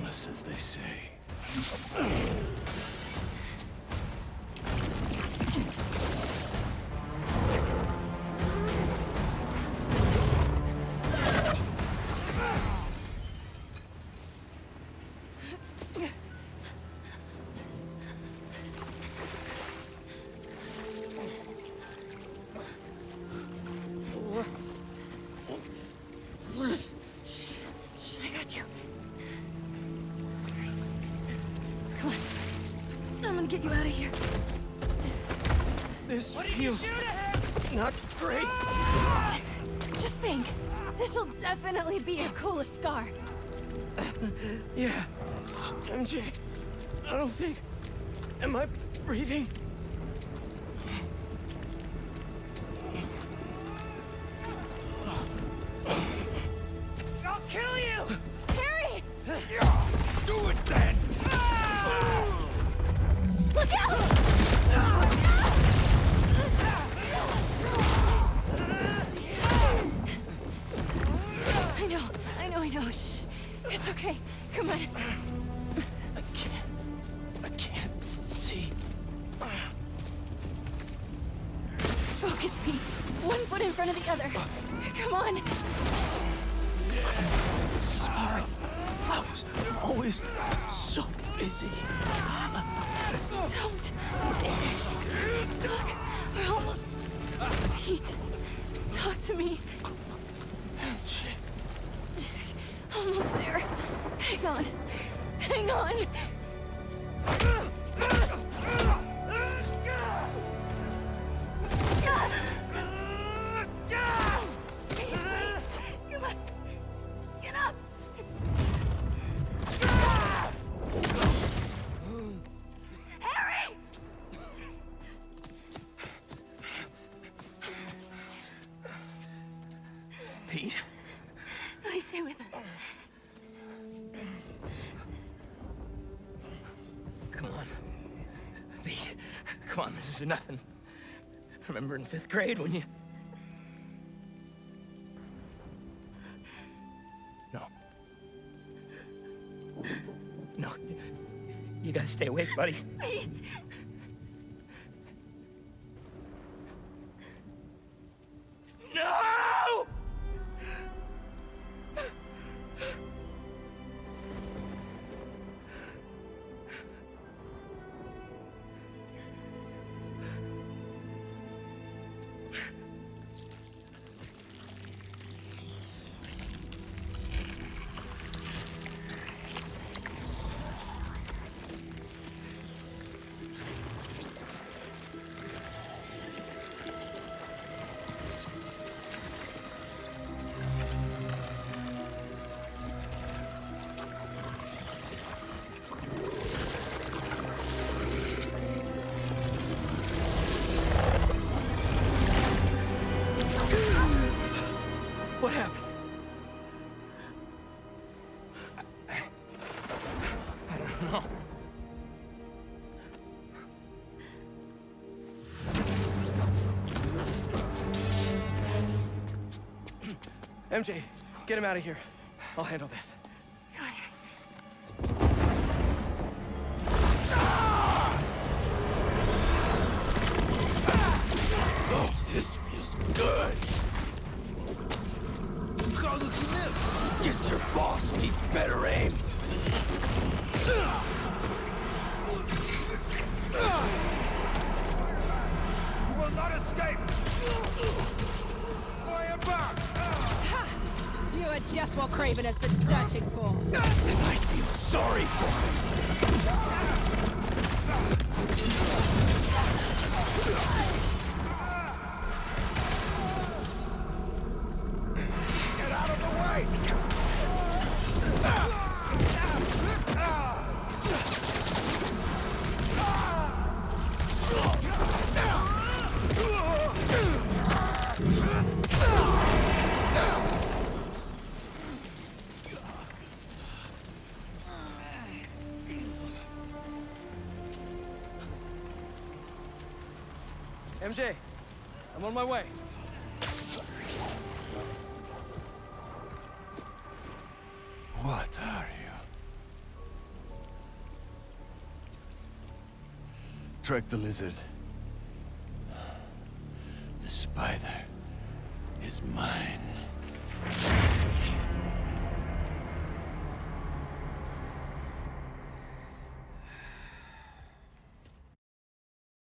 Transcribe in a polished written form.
painless, as they say. I got you. Come on. I'm gonna get you out of here. This feels not great. Just think. This'll definitely be your coolest scar. Yeah. MJ, I don't think... Am I breathing? I'll kill you! Harry! Do it then! Look out! I know. Shh. It's okay. Come on. I can't see. Focus, Pete. One foot in front of the other. Come on. Sorry. I was always so busy. Don't. Look, we're almost... Pete, talk to me. MJ. Almost there. Hang on. Hang on. Come on. Get up. Harry! Pete? Please stay with us. Come on. Pete, come on, this is nothing. Remember in 5th grade when you... No. No. You gotta stay awake, buddy. Pete! No! What happened? I don't know. MJ, get him out of here. I'll handle this. Come on. Oh, this feels good. Guess your boss needs better aim. You will not escape! Fire back! You are just what Craven has been searching for. And I feel sorry for him. Get out of the way! MJ, I'm on my way. What are you? track the lizard. The spider is mine.